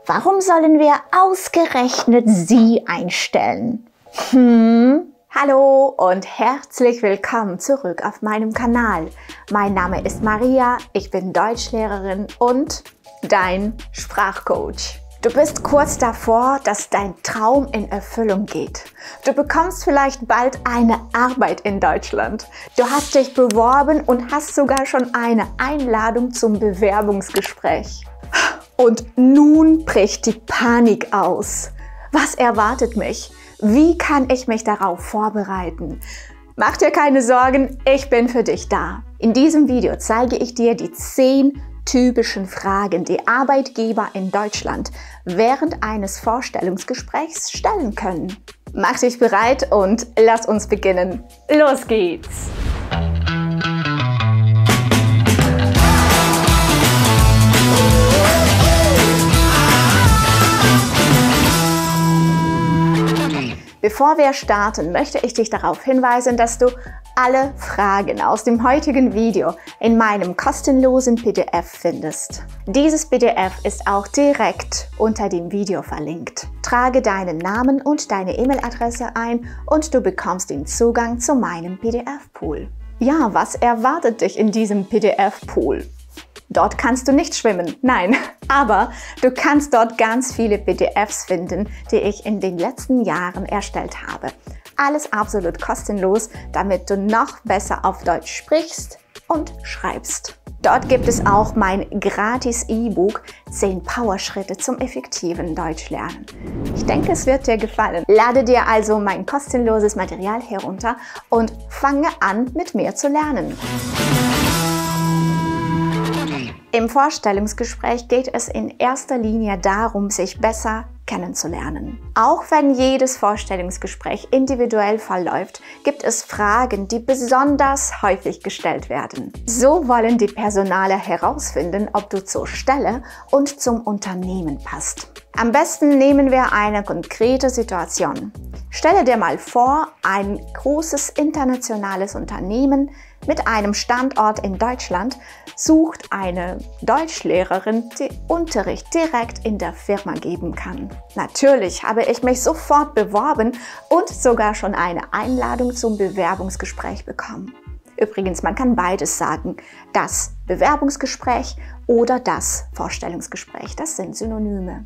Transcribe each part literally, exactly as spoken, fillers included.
Warum sollen wir ausgerechnet sie einstellen? Hm? Hallo und herzlich willkommen zurück auf meinem Kanal. Mein Name ist Maria, ich bin Deutschlehrerin und dein Sprachcoach. Du bist kurz davor, dass dein Traum in Erfüllung geht. Du bekommst vielleicht bald eine Arbeit in Deutschland. Du hast dich beworben und hast sogar schon eine Einladung zum Bewerbungsgespräch. Und nun bricht die Panik aus. Was erwartet mich? Wie kann ich mich darauf vorbereiten? Mach dir keine Sorgen, ich bin für dich da. In diesem Video zeige ich dir die zehn typischen Fragen, die Arbeitgeber in Deutschland während eines Vorstellungsgesprächs stellen können. Mach dich bereit und lass uns beginnen. Los geht's! Bevor wir starten, möchte ich dich darauf hinweisen, dass du alle Fragen aus dem heutigen Video in meinem kostenlosen P D F findest. Dieses P D F ist auch direkt unter dem Video verlinkt. Trage deinen Namen und deine E-Mail-Adresse ein und du bekommst den Zugang zu meinem P D F-Pool. Ja, was erwartet dich in diesem P D F-Pool? Dort kannst du nicht schwimmen, nein, aber du kannst dort ganz viele P D Fs finden, die ich in den letzten Jahren erstellt habe. Alles absolut kostenlos, damit du noch besser auf Deutsch sprichst und schreibst. Dort gibt es auch mein gratis E-Book zehn Powerschritte zum effektiven Deutschlernen. Ich denke, es wird dir gefallen. Lade dir also mein kostenloses Material herunter und fange an, mit mir zu lernen. Im Vorstellungsgespräch geht es in erster Linie darum, sich besser kennenzulernen. Auch wenn jedes Vorstellungsgespräch individuell verläuft, gibt es Fragen, die besonders häufig gestellt werden. So wollen die Personaler herausfinden, ob du zur Stelle und zum Unternehmen passt. Am besten nehmen wir eine konkrete Situation. Stelle dir mal vor, ein großes internationales Unternehmen mit einem Standort in Deutschland sucht eine Deutschlehrerin, die Unterricht direkt in der Firma geben kann. Natürlich habe ich mich sofort beworben und sogar schon eine Einladung zum Bewerbungsgespräch bekommen. Übrigens, man kann beides sagen, das Bewerbungsgespräch oder das Vorstellungsgespräch, das sind Synonyme.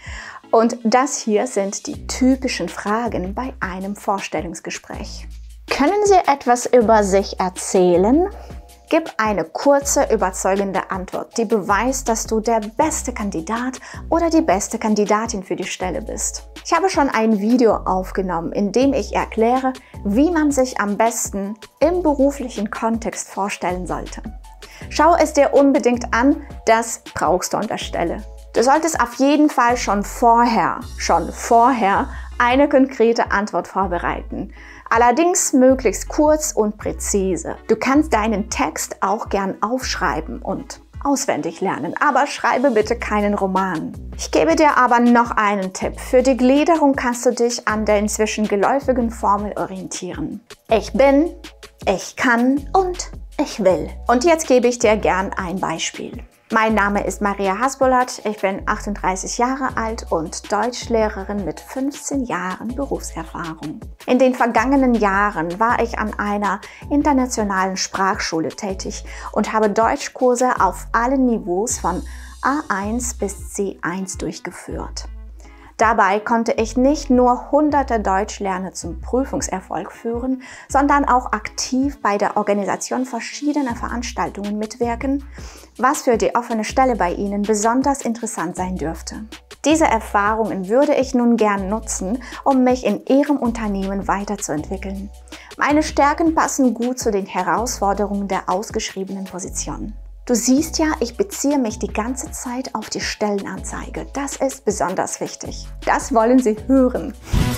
Und das hier sind die typischen Fragen bei einem Vorstellungsgespräch. Können Sie etwas über sich erzählen? Gib eine kurze, überzeugende Antwort, die beweist, dass du der beste Kandidat oder die beste Kandidatin für die Stelle bist. Ich habe schon ein Video aufgenommen, in dem ich erkläre, wie man sich am besten im beruflichen Kontext vorstellen sollte. Schau es dir unbedingt an, das brauchst du an der Stelle. Du solltest auf jeden Fall schon vorher, schon vorher eine konkrete Antwort vorbereiten. Allerdings möglichst kurz und präzise. Du kannst deinen Text auch gern aufschreiben und auswendig lernen, aber schreibe bitte keinen Roman. Ich gebe dir aber noch einen Tipp. Für die Gliederung kannst du dich an der inzwischen geläufigen Formel orientieren. Ich bin, ich kann und ich will. Und jetzt gebe ich dir gern ein Beispiel. Mein Name ist Maria Hasbulat, ich bin achtunddreißig Jahre alt und Deutschlehrerin mit fünfzehn Jahren Berufserfahrung. In den vergangenen Jahren war ich an einer internationalen Sprachschule tätig und habe Deutschkurse auf allen Niveaus von A eins bis C eins durchgeführt. Dabei konnte ich nicht nur hunderte Deutschlerner zum Prüfungserfolg führen, sondern auch aktiv bei der Organisation verschiedener Veranstaltungen mitwirken, was für die offene Stelle bei Ihnen besonders interessant sein dürfte. Diese Erfahrungen würde ich nun gern nutzen, um mich in Ihrem Unternehmen weiterzuentwickeln. Meine Stärken passen gut zu den Herausforderungen der ausgeschriebenen Position. Du siehst ja, ich beziehe mich die ganze Zeit auf die Stellenanzeige. Das ist besonders wichtig. Das wollen Sie hören.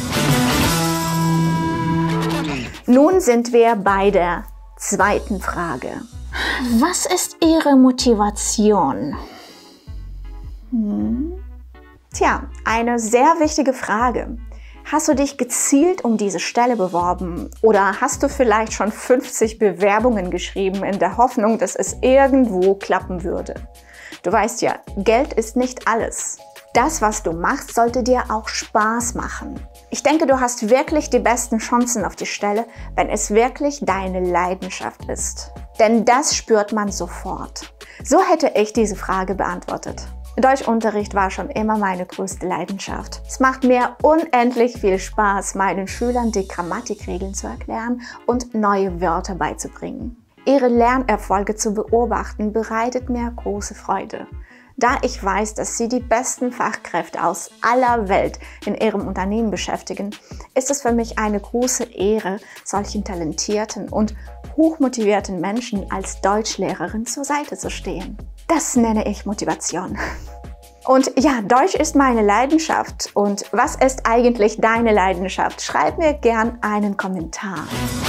Nun sind wir bei der zweiten Frage. Was ist Ihre Motivation? Hm? Tja, eine sehr wichtige Frage. Hast du dich gezielt um diese Stelle beworben oder hast du vielleicht schon fünfzig Bewerbungen geschrieben in der Hoffnung, dass es irgendwo klappen würde? Du weißt ja, Geld ist nicht alles. Das, was du machst, sollte dir auch Spaß machen. Ich denke, du hast wirklich die besten Chancen auf die Stelle, wenn es wirklich deine Leidenschaft ist. Denn das spürt man sofort. So hätte ich diese Frage beantwortet. Deutschunterricht war schon immer meine größte Leidenschaft. Es macht mir unendlich viel Spaß, meinen Schülern die Grammatikregeln zu erklären und neue Wörter beizubringen. Ihre Lernerfolge zu beobachten, bereitet mir große Freude. Da ich weiß, dass sie die besten Fachkräfte aus aller Welt in ihrem Unternehmen beschäftigen, ist es für mich eine große Ehre, solchen talentierten und hochmotivierten Menschen als Deutschlehrerin zur Seite zu stehen. Das nenne ich Motivation. Und ja, Deutsch ist meine Leidenschaft. Und was ist eigentlich deine Leidenschaft? Schreib mir gern einen Kommentar.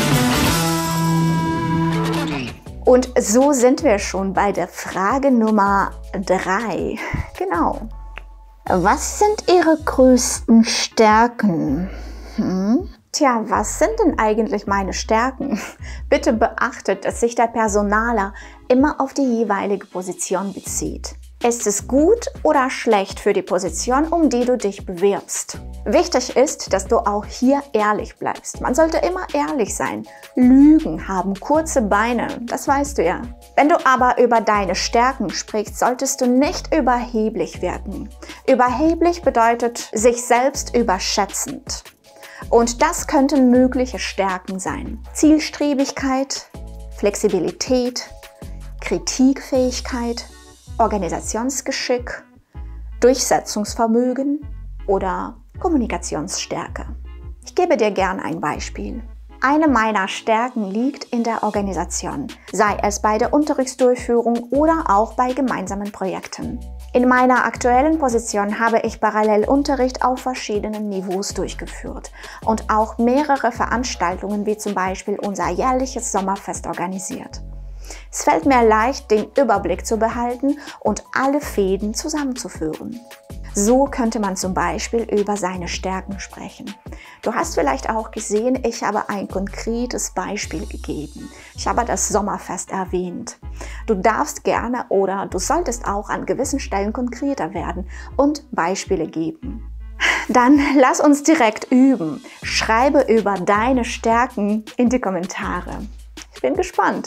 Und so sind wir schon bei der Frage Nummer drei. Genau. Was sind Ihre größten Stärken? Hm? Tja, was sind denn eigentlich meine Stärken? Bitte beachtet, dass sich der Personaler immer auf die jeweilige Position bezieht. Ist es gut oder schlecht für die Position, um die du dich bewirbst? Wichtig ist, dass du auch hier ehrlich bleibst. Man sollte immer ehrlich sein. Lügen haben kurze Beine, das weißt du ja. Wenn du aber über deine Stärken sprichst, solltest du nicht überheblich wirken. Überheblich bedeutet sich selbst überschätzend. Und das könnten mögliche Stärken sein. Zielstrebigkeit, Flexibilität, Kritikfähigkeit, Organisationsgeschick, Durchsetzungsvermögen oder Kommunikationsstärke. Ich gebe dir gern ein Beispiel. Eine meiner Stärken liegt in der Organisation, sei es bei der Unterrichtsdurchführung oder auch bei gemeinsamen Projekten. In meiner aktuellen Position habe ich parallel Unterricht auf verschiedenen Niveaus durchgeführt und auch mehrere Veranstaltungen wie zum Beispiel unser jährliches Sommerfest organisiert. Es fällt mir leicht, den Überblick zu behalten und alle Fäden zusammenzuführen. So könnte man zum Beispiel über seine Stärken sprechen. Du hast vielleicht auch gesehen, ich habe ein konkretes Beispiel gegeben. Ich habe das Sommerfest erwähnt. Du darfst gerne oder du solltest auch an gewissen Stellen konkreter werden und Beispiele geben. Dann lass uns direkt üben. Schreibe über deine Stärken in die Kommentare. Ich bin gespannt.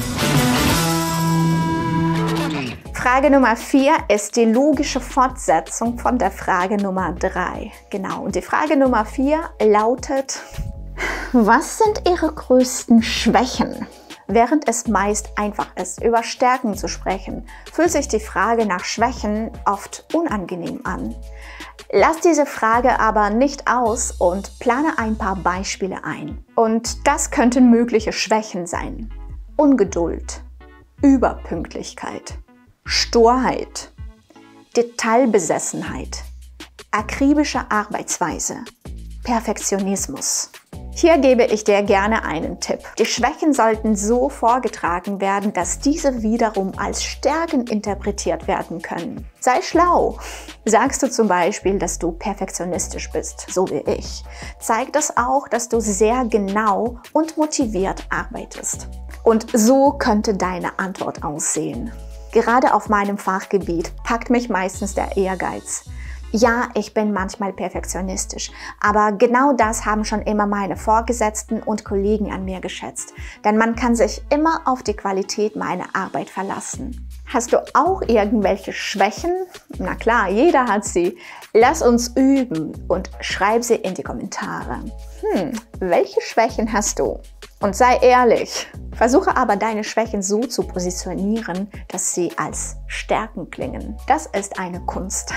Frage Nummer vier ist die logische Fortsetzung von der Frage Nummer drei. Genau, und die Frage Nummer vier lautet: Was sind Ihre größten Schwächen? Während es meist einfach ist, über Stärken zu sprechen, fühlt sich die Frage nach Schwächen oft unangenehm an. Lass diese Frage aber nicht aus und plane ein paar Beispiele ein. Und das könnten mögliche Schwächen sein: Ungeduld, Überpünktlichkeit, Sturheit, Detailbesessenheit, akribische Arbeitsweise, Perfektionismus. Hier gebe ich dir gerne einen Tipp. Die Schwächen sollten so vorgetragen werden, dass diese wiederum als Stärken interpretiert werden können. Sei schlau. Sagst du zum Beispiel, dass du perfektionistisch bist, so wie ich, zeigt das auch, dass du sehr genau und motiviert arbeitest. Und so könnte deine Antwort aussehen. Gerade auf meinem Fachgebiet packt mich meistens der Ehrgeiz. Ja, ich bin manchmal perfektionistisch, aber genau das haben schon immer meine Vorgesetzten und Kollegen an mir geschätzt, denn man kann sich immer auf die Qualität meiner Arbeit verlassen. Hast du auch irgendwelche Schwächen? Na klar, jeder hat sie. Lass uns üben und schreib sie in die Kommentare. Hm, welche Schwächen hast du? Und sei ehrlich. Versuche aber deine Schwächen so zu positionieren, dass sie als Stärken klingen. Das ist eine Kunst.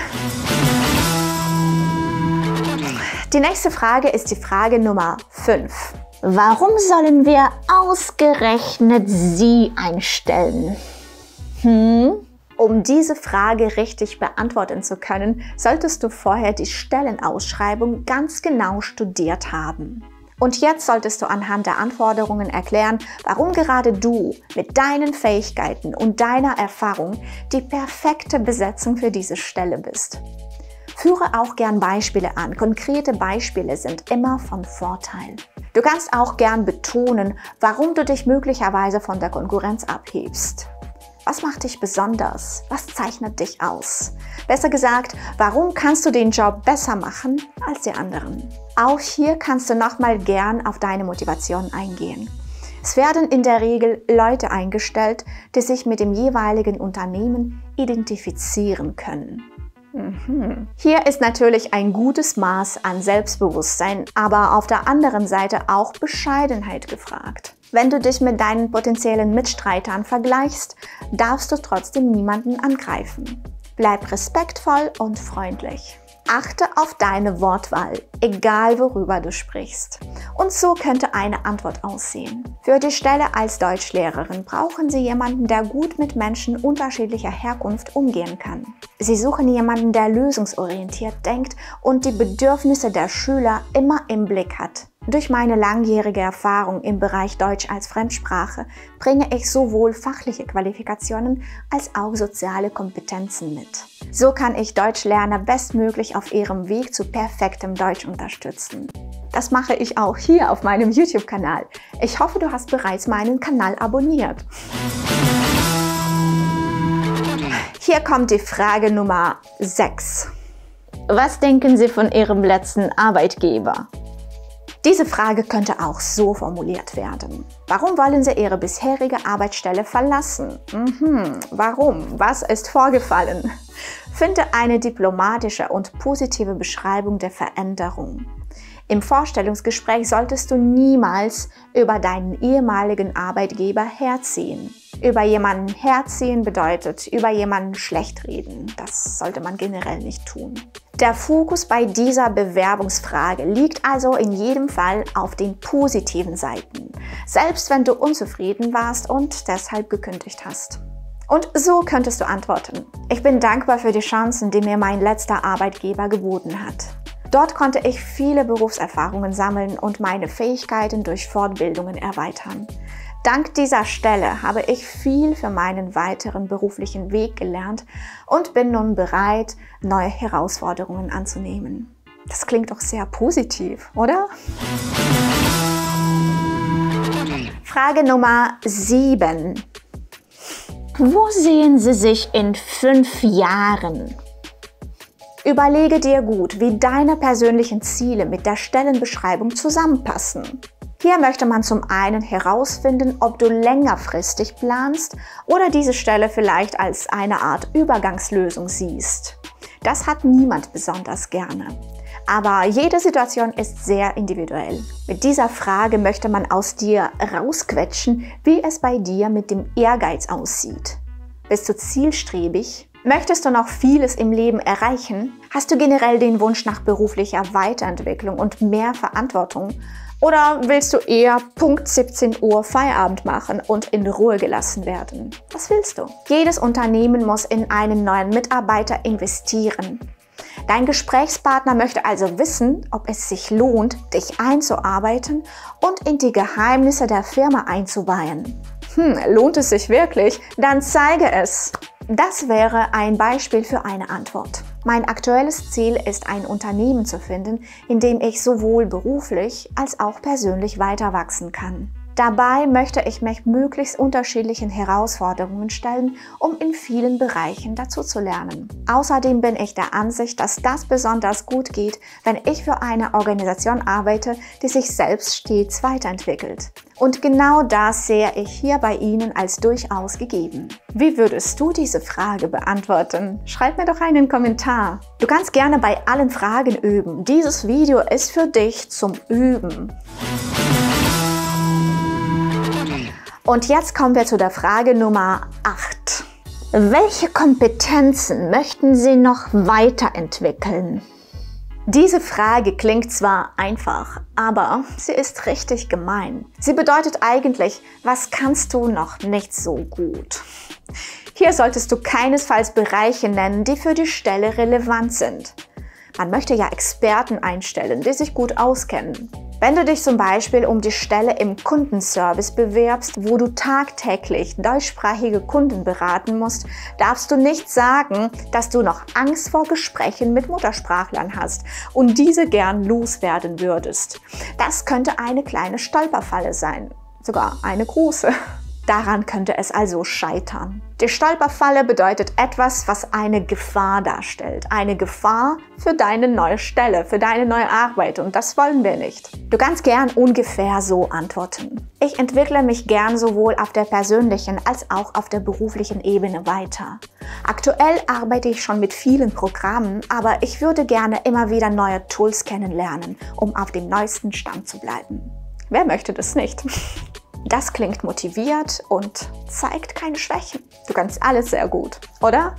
Die nächste Frage ist die Frage Nummer fünf. Warum sollen wir ausgerechnet Sie einstellen? Hm? Um diese Frage richtig beantworten zu können, solltest du vorher die Stellenausschreibung ganz genau studiert haben. Und jetzt solltest du anhand der Anforderungen erklären, warum gerade du mit deinen Fähigkeiten und deiner Erfahrung die perfekte Besetzung für diese Stelle bist. Führe auch gern Beispiele an. Konkrete Beispiele sind immer von Vorteil. Du kannst auch gern betonen, warum du dich möglicherweise von der Konkurrenz abhebst. Was macht dich besonders? Was zeichnet dich aus? Besser gesagt, warum kannst du den Job besser machen als die anderen? Auch hier kannst du nochmal gern auf deine Motivation eingehen. Es werden in der Regel Leute eingestellt, die sich mit dem jeweiligen Unternehmen identifizieren können. Mhm. Hier ist natürlich ein gutes Maß an Selbstbewusstsein, aber auf der anderen Seite auch Bescheidenheit gefragt. Wenn du dich mit deinen potenziellen Mitstreitern vergleichst, darfst du trotzdem niemanden angreifen. Bleib respektvoll und freundlich. Achte auf deine Wortwahl, egal worüber du sprichst. Und so könnte eine Antwort aussehen. Für die Stelle als Deutschlehrerin brauchen Sie jemanden, der gut mit Menschen unterschiedlicher Herkunft umgehen kann. Sie suchen jemanden, der lösungsorientiert denkt und die Bedürfnisse der Schüler immer im Blick hat. Durch meine langjährige Erfahrung im Bereich Deutsch als Fremdsprache bringe ich sowohl fachliche Qualifikationen als auch soziale Kompetenzen mit. So kann ich Deutschlerner bestmöglich auf ihrem Weg zu perfektem Deutsch unterstützen. Das mache ich auch hier auf meinem YouTube-Kanal. Ich hoffe, du hast bereits meinen Kanal abonniert. Hier kommt die Frage Nummer sechs. Was denken Sie von Ihrem letzten Arbeitgeber? Diese Frage könnte auch so formuliert werden. Warum wollen Sie Ihre bisherige Arbeitsstelle verlassen? Mhm. Warum? Was ist vorgefallen? Finde eine diplomatische und positive Beschreibung der Veränderung. Im Vorstellungsgespräch solltest du niemals über deinen ehemaligen Arbeitgeber herziehen. Über jemanden herziehen bedeutet über jemanden schlecht reden. Das sollte man generell nicht tun. Der Fokus bei dieser Bewerbungsfrage liegt also in jedem Fall auf den positiven Seiten, selbst wenn du unzufrieden warst und deshalb gekündigt hast. Und so könntest du antworten: Ich bin dankbar für die Chancen, die mir mein letzter Arbeitgeber geboten hat. Dort konnte ich viele Berufserfahrungen sammeln und meine Fähigkeiten durch Fortbildungen erweitern. Dank dieser Stelle habe ich viel für meinen weiteren beruflichen Weg gelernt und bin nun bereit, neue Herausforderungen anzunehmen. Das klingt doch sehr positiv, oder? Frage Nummer sieben. Wo sehen Sie sich in fünf Jahren? Überlege dir gut, wie deine persönlichen Ziele mit der Stellenbeschreibung zusammenpassen. Hier möchte man zum einen herausfinden, ob du längerfristig planst oder diese Stelle vielleicht als eine Art Übergangslösung siehst. Das hat niemand besonders gerne. Aber jede Situation ist sehr individuell. Mit dieser Frage möchte man aus dir rausquetschen, wie es bei dir mit dem Ehrgeiz aussieht. Bist du zielstrebig? Möchtest du noch vieles im Leben erreichen? Hast du generell den Wunsch nach beruflicher Weiterentwicklung und mehr Verantwortung? Oder willst du eher Punkt siebzehn Uhr Feierabend machen und in Ruhe gelassen werden? Was willst du? Jedes Unternehmen muss in einen neuen Mitarbeiter investieren. Dein Gesprächspartner möchte also wissen, ob es sich lohnt, dich einzuarbeiten und in die Geheimnisse der Firma einzuweihen. Hm, lohnt es sich wirklich? Dann zeige es! Das wäre ein Beispiel für eine Antwort. Mein aktuelles Ziel ist, ein Unternehmen zu finden, in dem ich sowohl beruflich als auch persönlich weiter wachsen kann. Dabei möchte ich mich möglichst unterschiedlichen Herausforderungen stellen, um in vielen Bereichen dazu zu lernen. Außerdem bin ich der Ansicht, dass das besonders gut geht, wenn ich für eine Organisation arbeite, die sich selbst stets weiterentwickelt. Und genau das sehe ich hier bei Ihnen als durchaus gegeben. Wie würdest du diese Frage beantworten? Schreib mir doch einen Kommentar. Du kannst gerne bei allen Fragen üben. Dieses Video ist für dich zum Üben. Und jetzt kommen wir zu der Frage Nummer acht. Welche Kompetenzen möchten Sie noch weiterentwickeln? Diese Frage klingt zwar einfach, aber sie ist richtig gemein. Sie bedeutet eigentlich, was kannst du noch nicht so gut? Hier solltest du keinesfalls Bereiche nennen, die für die Stelle relevant sind. Man möchte ja Experten einstellen, die sich gut auskennen. Wenn du dich zum Beispiel um die Stelle im Kundenservice bewirbst, wo du tagtäglich deutschsprachige Kunden beraten musst, darfst du nicht sagen, dass du noch Angst vor Gesprächen mit Muttersprachlern hast und diese gern loswerden würdest. Das könnte eine kleine Stolperfalle sein, sogar eine große. Daran könnte es also scheitern. Die Stolperfalle bedeutet etwas, was eine Gefahr darstellt. Eine Gefahr für deine neue Stelle, für deine neue Arbeit. Und das wollen wir nicht. Du kannst gern ungefähr so antworten. Ich entwickle mich gern sowohl auf der persönlichen als auch auf der beruflichen Ebene weiter. Aktuell arbeite ich schon mit vielen Programmen, aber ich würde gerne immer wieder neue Tools kennenlernen, um auf dem neuesten Stand zu bleiben. Wer möchte das nicht? Das klingt motiviert und zeigt keine Schwächen. Du kannst alles sehr gut, oder?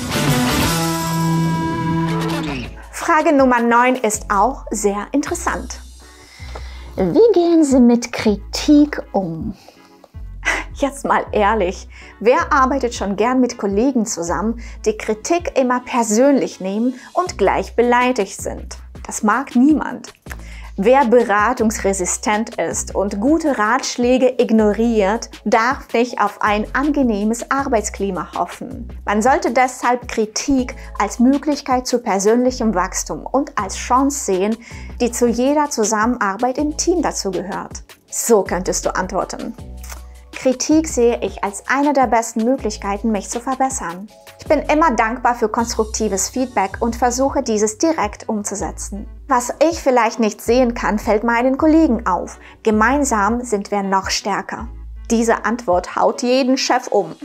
Frage Nummer neun ist auch sehr interessant. Wie gehen Sie mit Kritik um? Jetzt mal ehrlich, wer arbeitet schon gern mit Kollegen zusammen, die Kritik immer persönlich nehmen und gleich beleidigt sind? Das mag niemand. Wer beratungsresistent ist und gute Ratschläge ignoriert, darf nicht auf ein angenehmes Arbeitsklima hoffen. Man sollte deshalb Kritik als Möglichkeit zu persönlichem Wachstum und als Chance sehen, die zu jeder Zusammenarbeit im Team dazugehört. So könntest du antworten. Kritik sehe ich als eine der besten Möglichkeiten, mich zu verbessern. Ich bin immer dankbar für konstruktives Feedback und versuche, dieses direkt umzusetzen. Was ich vielleicht nicht sehen kann, fällt meinen Kollegen auf. Gemeinsam sind wir noch stärker. Diese Antwort haut jeden Chef um.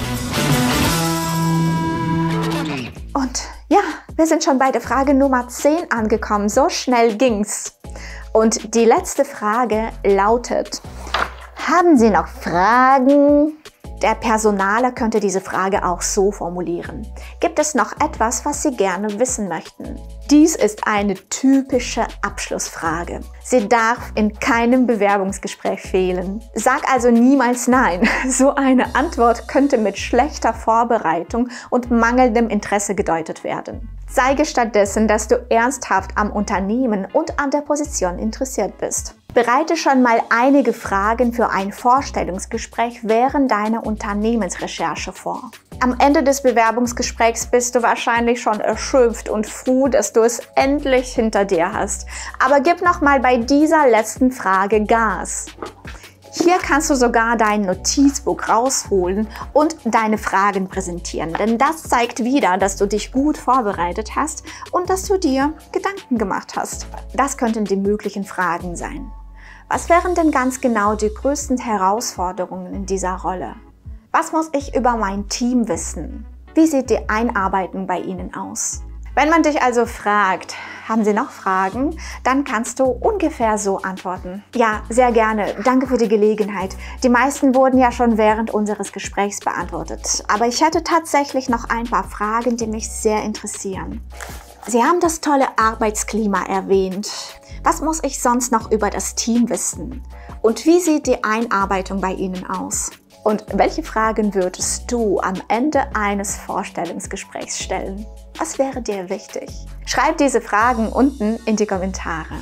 Und ja, wir sind schon bei der Frage Nummer zehn angekommen. So schnell ging's. Und die letzte Frage lautet: Haben Sie noch Fragen? Der Personaler könnte diese Frage auch so formulieren. Gibt es noch etwas, was Sie gerne wissen möchten? Dies ist eine typische Abschlussfrage. Sie darf in keinem Bewerbungsgespräch fehlen. Sag also niemals nein. So eine Antwort könnte mit schlechter Vorbereitung und mangelndem Interesse gedeutet werden. Zeige stattdessen, dass du ernsthaft am Unternehmen und an der Position interessiert bist. Bereite schon mal einige Fragen für ein Vorstellungsgespräch während deiner Unternehmensrecherche vor. Am Ende des Bewerbungsgesprächs bist du wahrscheinlich schon erschöpft und froh, dass du es endlich hinter dir hast. Aber gib noch mal bei dieser letzten Frage Gas. Hier kannst du sogar dein Notizbuch rausholen und deine Fragen präsentieren, denn das zeigt wieder, dass du dich gut vorbereitet hast und dass du dir Gedanken gemacht hast. Das könnten die möglichen Fragen sein. Was wären denn ganz genau die größten Herausforderungen in dieser Rolle? Was muss ich über mein Team wissen? Wie sieht die Einarbeitung bei Ihnen aus? Wenn man dich also fragt, haben Sie noch Fragen? Dann kannst du ungefähr so antworten. Ja, sehr gerne. Danke für die Gelegenheit. Die meisten wurden ja schon während unseres Gesprächs beantwortet. Aber ich hätte tatsächlich noch ein paar Fragen, die mich sehr interessieren. Sie haben das tolle Arbeitsklima erwähnt. Was muss ich sonst noch über das Team wissen? Und wie sieht die Einarbeitung bei Ihnen aus? Und welche Fragen würdest du am Ende eines Vorstellungsgesprächs stellen? Was wäre dir wichtig? Schreib diese Fragen unten in die Kommentare.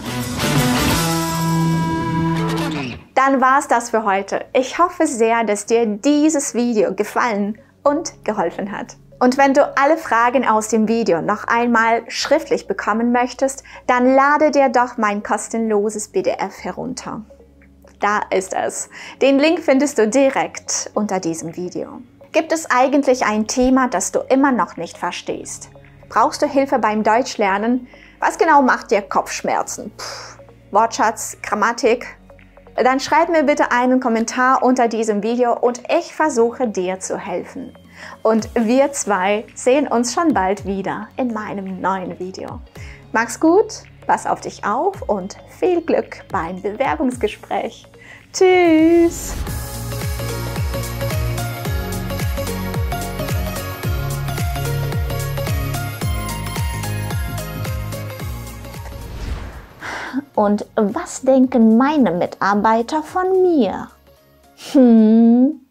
Dann war's das für heute. Ich hoffe sehr, dass dir dieses Video gefallen und geholfen hat. Und wenn du alle Fragen aus dem Video noch einmal schriftlich bekommen möchtest, dann lade dir doch mein kostenloses P D F herunter. Da ist es. Den Link findest du direkt unter diesem Video. Gibt es eigentlich ein Thema, das du immer noch nicht verstehst? Brauchst du Hilfe beim Deutschlernen? Was genau macht dir Kopfschmerzen? Puh, Wortschatz, Grammatik? Dann schreib mir bitte einen Kommentar unter diesem Video und ich versuche dir zu helfen. Und wir zwei sehen uns schon bald wieder in meinem neuen Video. Mach's gut, pass auf dich auf und viel Glück beim Bewerbungsgespräch. Tschüss! Und was denken meine Mitarbeiter von mir? Hm...